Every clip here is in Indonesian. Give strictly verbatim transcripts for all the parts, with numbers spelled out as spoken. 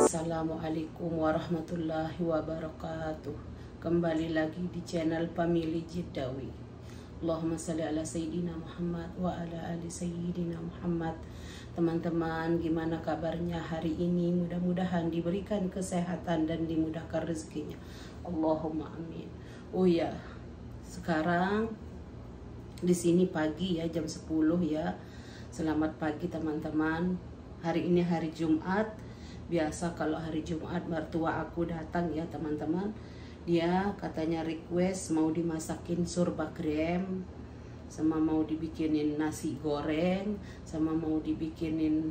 Assalamualaikum warahmatullahi wabarakatuh. Kembali lagi di channel Family Jiddawi. Allahumma salli ala Sayyidina Muhammad wa ala ali Sayyidina Muhammad. Teman-teman, gimana kabarnya hari ini? Mudah-mudahan diberikan kesehatan dan dimudahkan rezekinya. Allahumma amin. Oh ya, sekarang di sini pagi ya, jam sepuluh ya. Selamat pagi teman-teman. Hari ini hari Jumat. Biasa kalau hari Jumat mertua aku datang ya teman-teman, dia katanya request mau dimasakin surba krem, sama mau dibikinin nasi goreng, sama mau dibikinin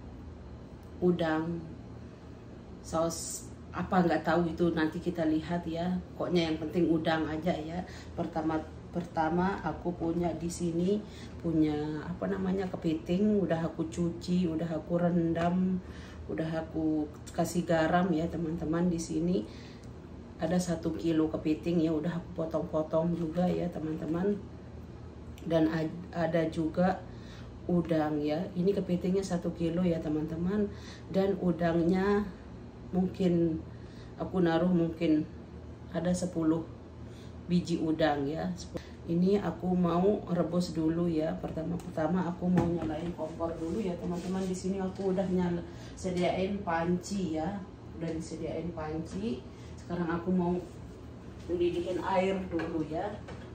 udang saus apa nggak tahu, itu nanti kita lihat ya. Pokoknya yang penting udang aja ya. Pertama pertama aku punya di sini punya apa namanya kepiting, udah aku cuci, udah aku rendam, udah aku kasih garam ya teman-teman. Di sini ada satu kilo kepiting ya, udah aku potong-potong juga ya teman-teman. Dan ada juga udang ya. Ini kepitingnya satu kilo ya teman-teman. Dan udangnya mungkin aku naruh mungkin ada sepuluh biji udang ya. Ini aku mau rebus dulu ya. Pertama-pertama aku mau nyalain kompor dulu ya teman-teman. Di sini aku udah nyala sediain panci ya. Udah disediain panci. Sekarang aku mau mendidihkan air dulu ya.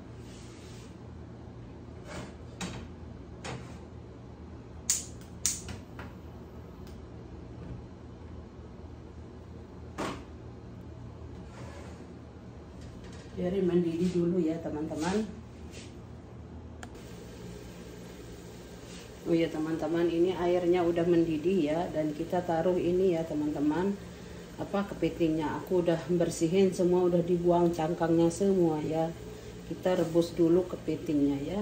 Biarin mendidih dulu ya teman-teman. Oh ya teman-teman, ini airnya udah mendidih ya, dan kita taruh ini ya teman-teman, apa kepitingnya aku udah bersihin semua, udah dibuang cangkangnya semua ya. Kita rebus dulu kepitingnya ya.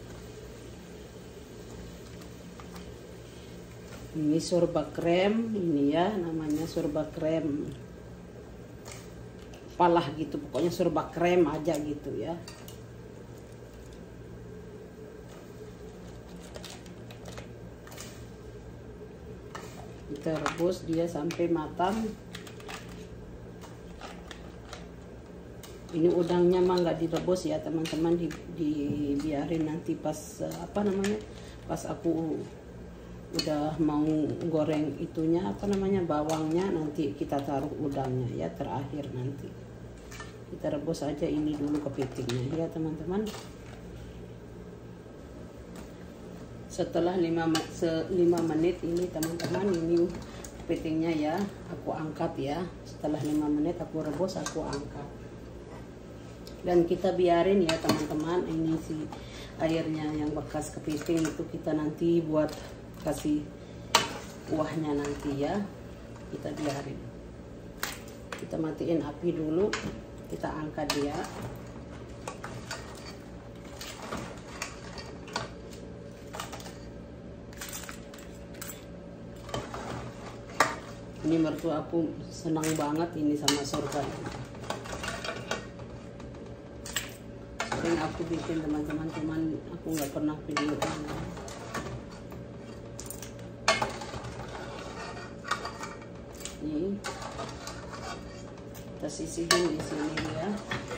Ini surba krem, ini ya namanya surba krem palah gitu, pokoknya surba krem aja gitu ya. Kita rebus dia sampai matang. Ini udangnya mah nggak direbus ya teman-teman, di, dibiarin nanti pas apa namanya, pas aku udah mau goreng itunya apa namanya bawangnya, nanti kita taruh udangnya ya terakhir nanti. Kita rebus aja ini dulu kepitingnya ya teman-teman. Setelah lima menit ini teman-teman, ini kepitingnya ya aku angkat ya. Setelah lima menit aku rebus, aku angkat. Dan kita biarin ya teman-teman, ini si airnya yang bekas kepiting itu kita nanti buat kasih kuahnya nanti ya. Kita biarin. Kita matiin api dulu, kita angkat dia. Ini mertua aku senang banget ini sama surga. Sering aku bikin teman-teman, cuman aku nggak pernah video ini. Ini kita sisihin di sini ya.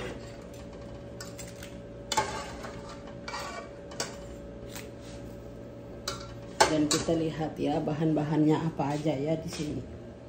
Dan kita lihat ya bahan-bahannya apa aja ya di sini.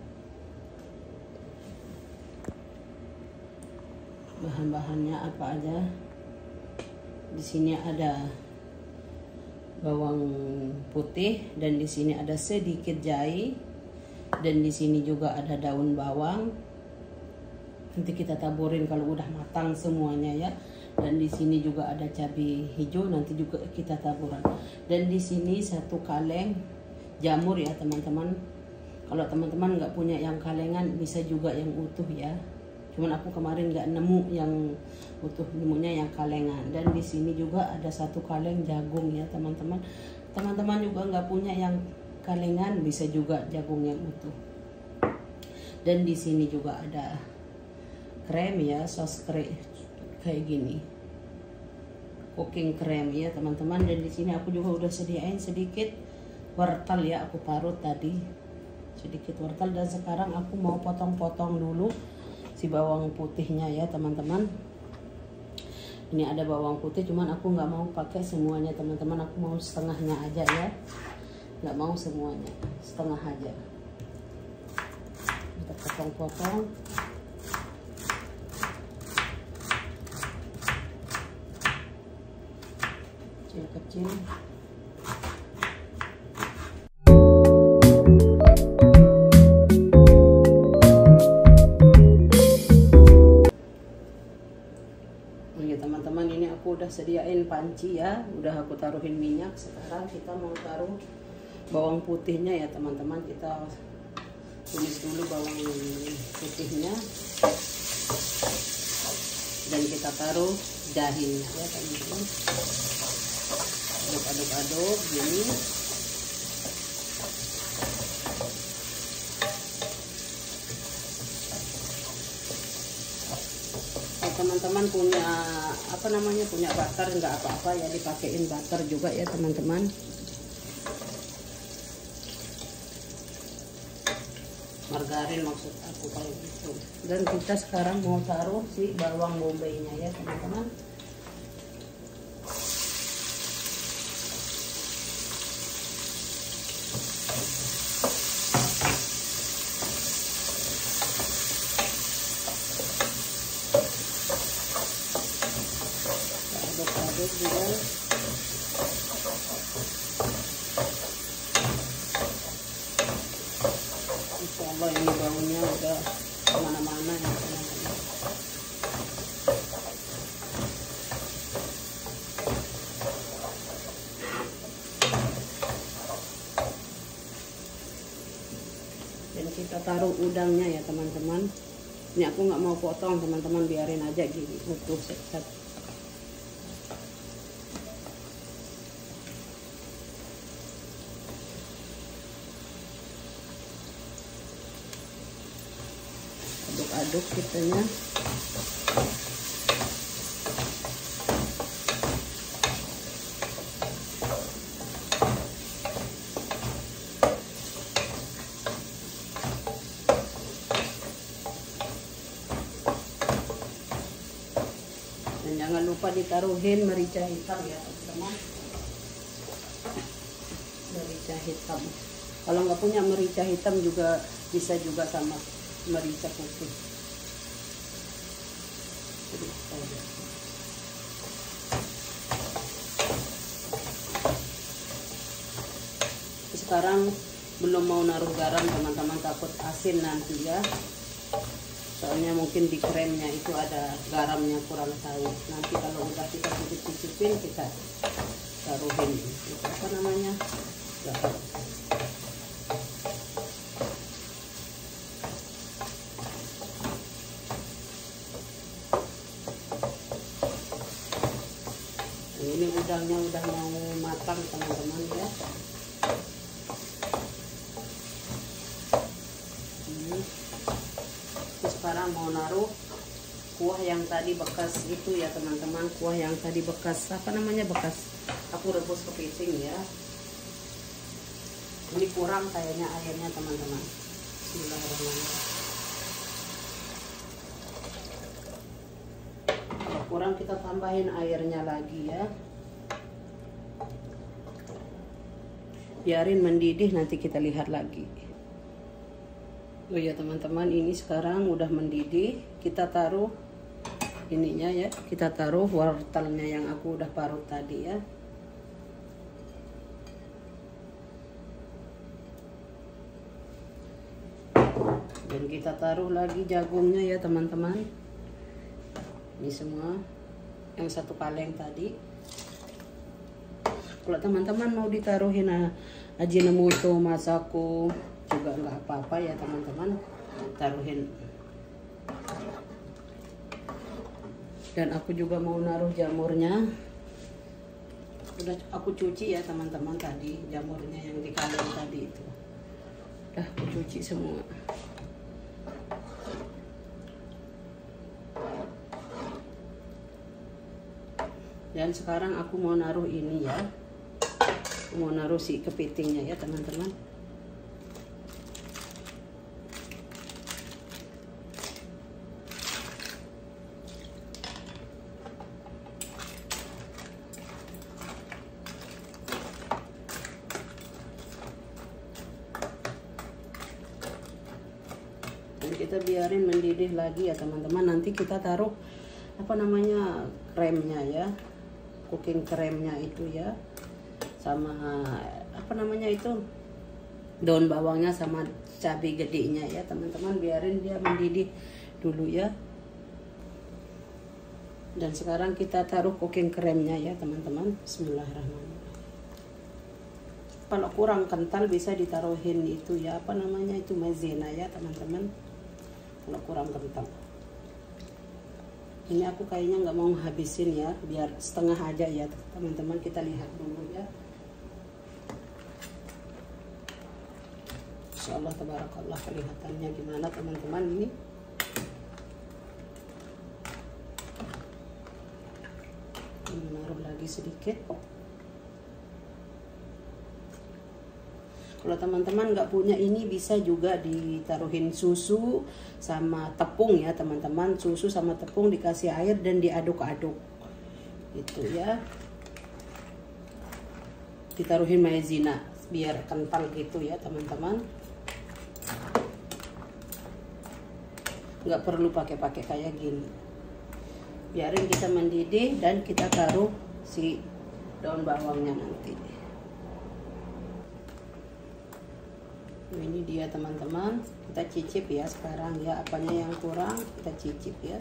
Bahan-bahannya apa aja? Di sini ada bawang putih, dan di sini ada sedikit jahe, dan di sini juga ada daun bawang. Nanti kita taburin kalau udah matang semuanya ya. Dan di sini juga ada cabai hijau, nanti juga kita taburan. Dan di sini satu kaleng jamur ya teman-teman. Kalau teman-teman nggak punya yang kalengan, bisa juga yang utuh ya. Cuman aku kemarin nggak nemu yang utuh, nemunya yang kalengan. Dan di sini juga ada satu kaleng jagung ya teman-teman. Teman-teman juga nggak punya yang kalengan, bisa juga jagung yang utuh. Dan di sini juga ada krem ya, sos krem kayak gini, cooking krem ya teman-teman. Dan di sini aku juga udah sediain sedikit wortel ya, aku parut tadi sedikit wortel. Dan sekarang aku mau potong-potong dulu si bawang putihnya ya teman-teman. Ini ada bawang putih, cuman aku nggak mau pakai semuanya teman-teman, aku mau setengahnya aja ya, nggak mau semuanya, setengah aja. Kita potong-potong. Kecil-kecil. Teman-teman, ini aku udah sediain panci ya, udah aku taruhin minyak. Sekarang kita mau taruh bawang putihnya ya teman-teman. Kita tumis dulu bawang putihnya dan kita taruh jahinya ya teman-teman. Aduk-aduk-aduk gini. Teman-teman punya apa namanya, punya butter nggak apa-apa ya, dipakein butter juga ya teman-teman. Margarin maksud aku kalau gitu. Dan kita sekarang mau taruh si bawang bombaynya ya teman-teman. Aduk juga. Insya Allah ini baunya udah kemana-mana ya teman-teman. Dan kita taruh udangnya ya teman-teman. Ini aku nggak mau potong teman-teman, biarin aja gini utuh set-set. Aduk-aduk kitanya. Dan jangan lupa ditaruhin merica hitam ya teman-teman. Merica hitam. Kalau nggak punya merica hitam juga bisa juga sama merica putih. Sekarang belum mau naruh garam teman-teman, takut asin nanti ya. Soalnya mungkin di kremnya itu ada garamnya, kurang tahu. Nanti kalau udah kita cicip-cicipin kita taruhin itu apa namanya, garam. Ini udangnya udah mau matang teman-teman ya. Ini. Terus sekarang mau naruh kuah yang tadi bekas itu ya teman-teman, kuah yang tadi bekas apa namanya, bekas aku rebus kepiting ya. Ini kurang kayaknya airnya teman-teman. Bismillahirrahmanirrahim. Kalau kurang kita tambahin airnya lagi ya. Biarin mendidih, nanti kita lihat lagi. Oh ya teman-teman, ini sekarang udah mendidih. Kita taruh ininya ya, kita taruh wortelnya yang aku udah parut tadi ya. Dan kita taruh lagi jagungnya ya teman-teman. Ini semua yang satu kaleng tadi. Kalau teman-teman mau ditaruhin Ajinomoto, Masako juga nggak apa-apa ya teman-teman, taruhin. Dan aku juga mau naruh jamurnya. Udah aku cuci ya teman-teman tadi, jamurnya yang di kaleng tadi itu. Udah aku cuci semua. Dan sekarang aku mau naruh ini ya, mau naruh si kepitingnya ya teman-teman. kita biarin mendidih lagi ya teman-teman. Nanti kita taruh apa namanya kremnya ya, cooking kremnya itu ya, sama apa namanya itu daun bawangnya sama cabai gedenya ya teman-teman. Biarin dia mendidih dulu ya. Dan sekarang kita taruh cooking kremnya ya teman-teman. Bismillahirrahmanirrahim. Kalau kurang kental bisa ditaruhin itu ya, apa namanya itu maizena ya teman-teman. Kalau kurang kental. Ini aku kayaknya nggak mau habisin ya, biar setengah aja ya teman-teman. Kita lihat dulu ya. Insyaallah tabarakallah, kelihatannya gimana teman-teman ini. Ini naruh lagi sedikit. Kalau teman-teman nggak punya ini, bisa juga ditaruhin susu sama tepung ya teman-teman. Susu sama tepung dikasih air dan diaduk-aduk gitu ya. Ditaruhin maizena biar kental gitu ya teman-teman. Nggak perlu pakai-pakai kayak gini. Biarin kita mendidih dan kita taruh si daun bawangnya nanti. Ini dia teman-teman, kita cicip ya sekarang ya, apanya yang kurang kita cicip ya.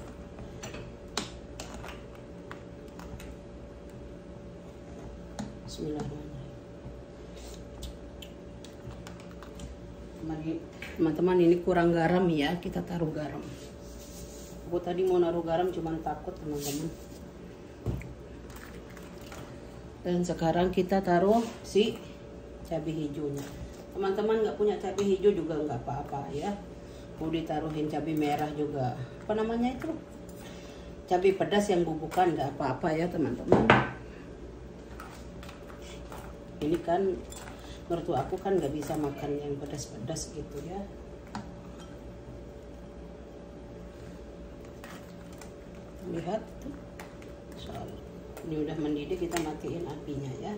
Bismillahirrahmanirrahim. Teman-teman, ini kurang garam ya, kita taruh garam. Aku tadi mau naruh garam cuman takut teman-teman. Dan sekarang kita taruh si cabai hijaunya. Teman-teman nggak punya cabai hijau juga nggak apa-apa ya. Mau ditaruhin cabai merah juga. Apa namanya itu? Cabai pedas yang bubukan nggak apa-apa ya teman-teman. Ini kan mertua aku kan nggak bisa makan yang pedas-pedas gitu ya. Lihat tuh. Soal ini udah mendidih, kita matiin apinya ya.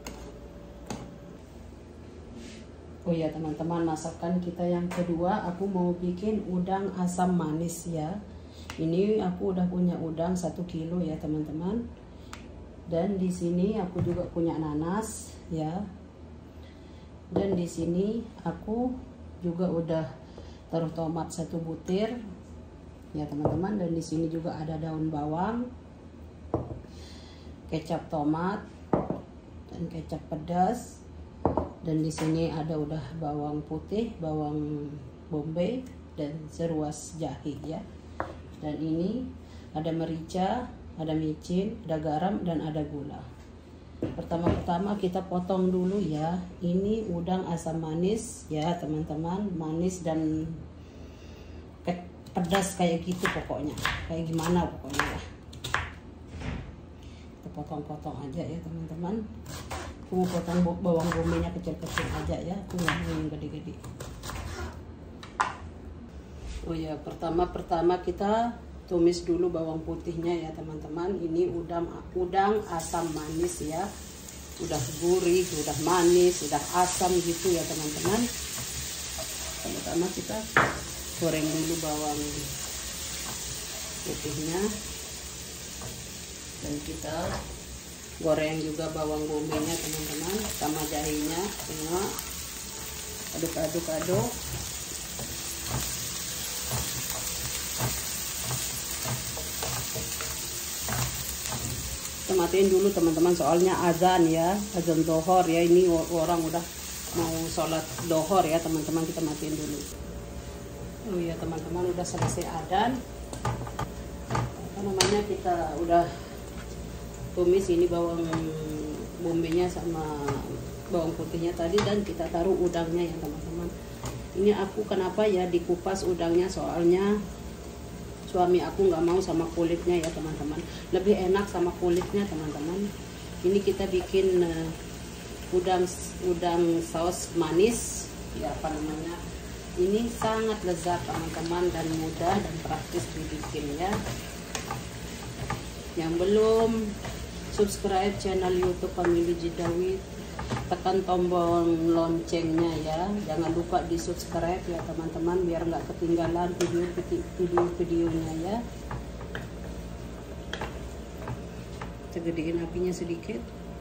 Oh ya teman-teman, masakan kita yang kedua, aku mau bikin udang asam manis ya. Ini aku udah punya udang satu kilo ya teman-teman. Dan di sini aku juga punya nanas ya. Dan di sini aku juga udah taruh tomat satu butir ya teman-teman. Dan di sini juga ada daun bawang, kecap tomat, dan kecap pedas. Dan di sini ada udah bawang putih, bawang bombay, dan seruas jahe ya. Dan ini ada merica, ada micin, ada garam, dan ada gula. Pertama-tama kita potong dulu ya. Ini udang asam manis ya teman-teman, manis dan pedas kayak gitu pokoknya. Kayak gimana pokoknya ya. Kita potong-potong aja ya teman-teman. Aku mau potong bawang bombay-nya kecil-kecil aja ya, aku nggak mau yang gede-gede. Oh ya, pertama-pertama kita tumis dulu bawang putihnya ya teman-teman. Ini udang udang asam manis ya, udah gurih, udah manis, udah asam gitu ya teman-teman. Pertama kita goreng dulu bawang putihnya, dan kita goreng juga bawang bombay-nya teman-teman, sama jahenya semua. Aduk-aduk-aduk. Kita matiin dulu teman-teman, soalnya azan ya, azan dohor ya. Ini orang udah mau sholat dohor ya teman-teman, kita matiin dulu. Oh ya teman-teman, udah selesai adzan. Apa namanya, kita udah tumis ini bawang bombay-nya sama bawang putihnya tadi, dan kita taruh udangnya ya teman-teman. Ini aku kenapa ya dikupas udangnya, soalnya suami aku nggak mau sama kulitnya ya teman-teman, lebih enak sama kulitnya teman-teman. Ini kita bikin uh, udang udang saus manis ya, apa namanya, ini sangat lezat teman-teman, dan mudah dan praktis dibikin ya. Yang belum subscribe channel YouTube Family Jidawit, tekan tombol loncengnya ya, jangan lupa di subscribe ya teman-teman, biar nggak ketinggalan video video videonya ya. Kita gedein apinya sedikit.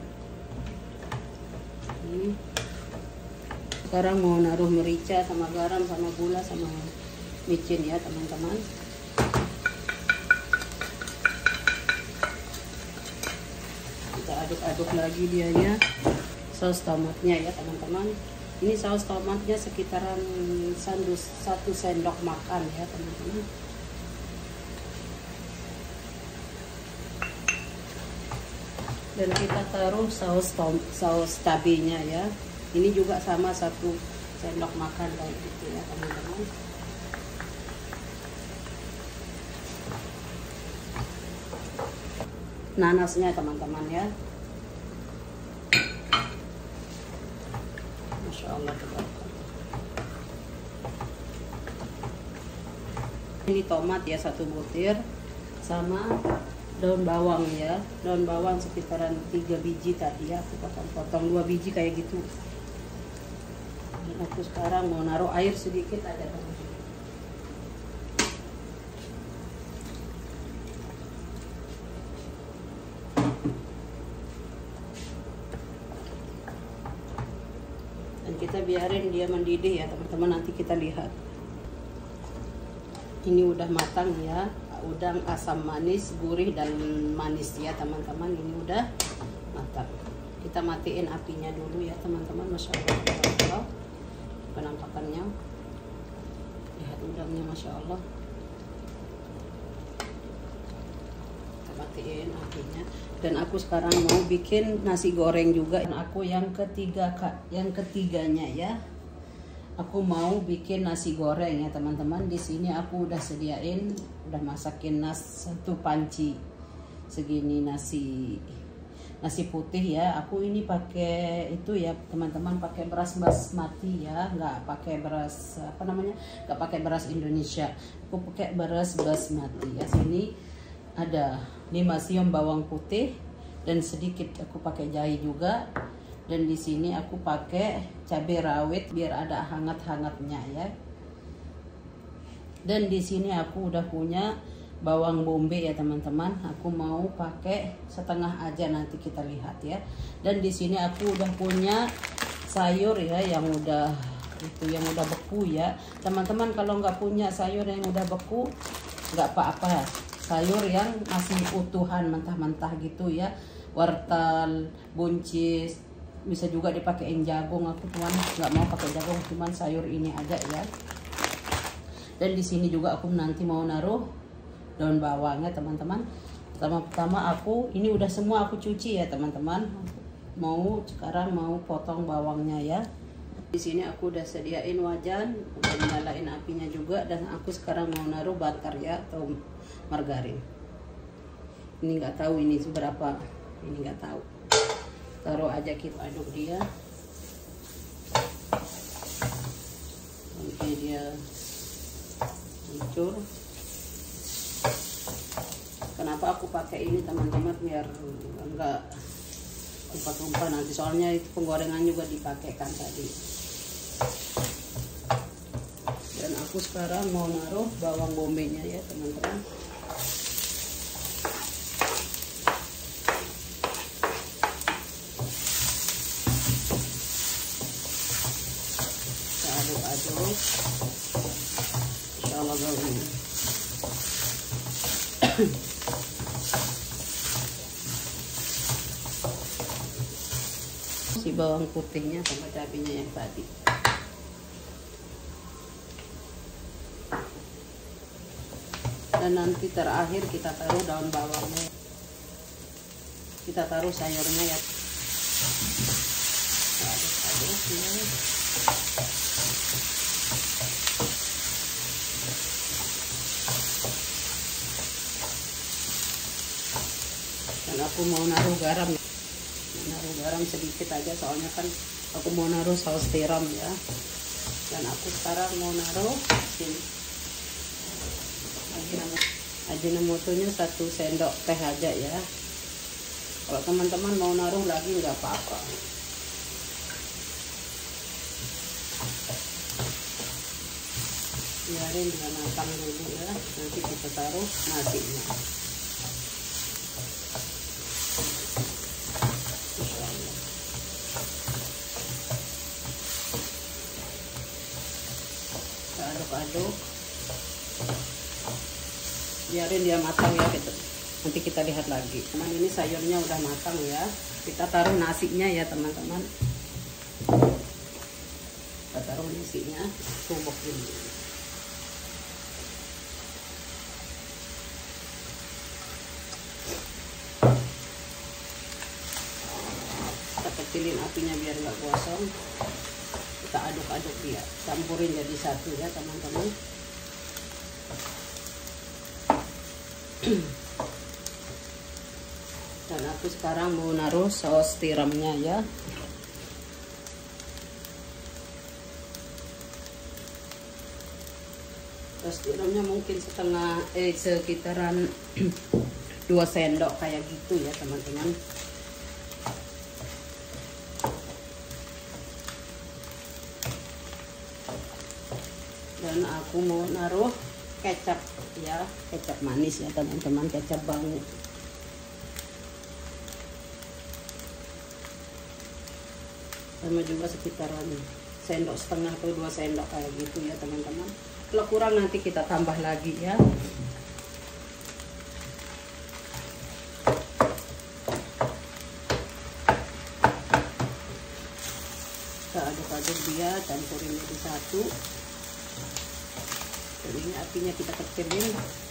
Ini sekarang mau naruh merica sama garam sama gula sama micin ya teman-teman. Kita aduk-aduk lagi dianya. Saus tomatnya ya teman-teman. Ini saus tomatnya sekitaran satu sendok makan ya teman-teman. Dan kita taruh saus tom, saus cabenya ya. Ini juga sama satu sendok makan kayak gitu ya teman-teman. Nanasnya teman-teman ya. Masya Allah. Ini tomat ya satu butir sama daun bawang ya, daun bawang sekitaran tiga biji tadi ya, aku potong-potong dua biji kayak gitu. Dan aku sekarang mau naruh air sedikit aja teman-teman. Dan kita biarin dia mendidih ya teman-teman, nanti kita lihat. Ini udah matang ya, udang asam manis, gurih dan manis ya teman-teman. Ini udah matang. Kita matiin apinya dulu ya teman-teman. Masya Allah, penampakannya. Lihat udangnya, Masya Allah. Kita matiin apinya. Dan aku sekarang mau bikin nasi goreng juga. Dan aku yang ketiga, yang ketiganya ya. Aku mau bikin nasi goreng ya teman-teman. Di sini aku udah sediain, udah masakin nas satu panci segini nasi nasi putih ya. Aku ini pakai itu ya teman-teman, pakai beras basmati ya, nggak pakai beras apa namanya, nggak pakai beras Indonesia. Aku pakai beras basmati ya. Sini ada lima siung bawang putih dan sedikit aku pakai jahe juga. Dan di sini aku pakai cabai rawit biar ada hangat-hangatnya ya. Dan di sini aku udah punya bawang bombay ya teman-teman. Aku mau pakai setengah aja, nanti kita lihat ya. Dan di sini aku udah punya sayur ya yang udah itu yang udah beku ya. Teman-teman kalau nggak punya sayur yang udah beku nggak apa-apa. Sayur yang masih utuhan mentah-mentah gitu ya. Wortel, buncis, bisa juga dipakein jagung. Aku cuman nggak mau pakai jagung, cuman sayur ini aja ya. Dan di sini juga aku nanti mau naruh daun bawangnya teman-teman. Pertama-tama aku ini udah semua aku cuci ya teman-teman. Mau sekarang mau potong bawangnya ya. Di sini aku udah sediain wajan, udah nyalain apinya juga, dan aku sekarang mau naruh butter ya atau margarin. Ini nggak tahu ini seberapa, ini nggak tahu. Taruh aja, kita aduk dia sampai dia hancur. Kenapa aku pakai ini teman-teman, biar enggak tumpah-tumpah nanti, soalnya itu penggorengan juga dipakai kan tadi. Dan aku sekarang mau naruh bawang bombaynya ya teman-teman. Aduk-aduk, insyaallah gaul. Si bawang putihnya sama cabenya yang tadi. Dan nanti terakhir kita taruh daun bawangnya. Kita taruh sayurnya ya. Aduk-aduk ya. Dan aku mau naruh garam, naruh garam sedikit aja, soalnya kan aku mau naruh saus tiram ya. Dan aku sekarang mau naruh sini ajinomotonya satu sendok teh aja ya. Kalau teman-teman mau naruh lagi nggak apa-apa. biarin dia matang dulu ya, nanti kita taruh nasinya. Kita aduk-aduk, biarin dia matang ya gitu. Nanti kita lihat lagi. Teman, ini sayurnya udah matang ya, kita taruh nasinya ya teman-teman. Kita taruh nasinya, tumbuk ini. Kita kecilin apinya biar nggak gosong. Kita aduk-aduk dia, campurin jadi satu ya teman-teman. Dan aku sekarang mau naruh saus tiramnya ya. Saus tiramnya mungkin setengah eh sekitaran dua sendok kayak gitu ya teman-teman. Dan aku mau naruh kecap ya, kecap manis ya teman-teman, kecap bangu. Sama juga sekitaran sendok setengah atau dua sendok kayak gitu ya teman-teman. Kalau kurang nanti kita tambah lagi ya. Kita aduk-aduk dia, campurin jadi satu. Dan ini apinya kita kecilin.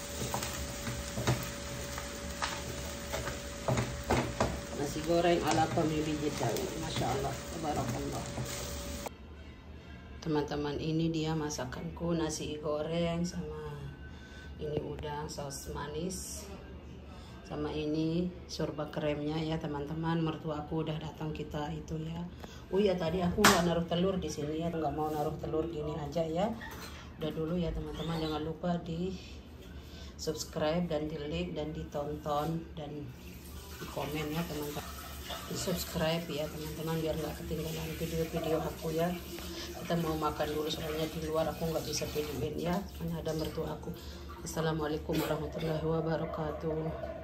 Nasi goreng ala pemilik Jeddah, masya Allah, tabarakallah. Teman-teman, ini dia masakanku, nasi goreng sama ini udang saus manis, sama ini sorba kremnya ya teman-teman. Mertuaku udah datang kita itu ya. Oh ya, tadi aku nggak naruh telur di sini ya, nggak mau naruh telur, gini aja ya. Udah dulu ya teman-teman, jangan lupa di subscribe dan di like dan ditonton dan di komen ya teman-teman. Di subscribe ya teman-teman biar nggak ketinggalan video-video aku ya. Kita mau makan dulu soalnya di luar aku nggak bisa videoin ya, karena ada mertua aku. Assalamualaikum warahmatullahi wabarakatuh.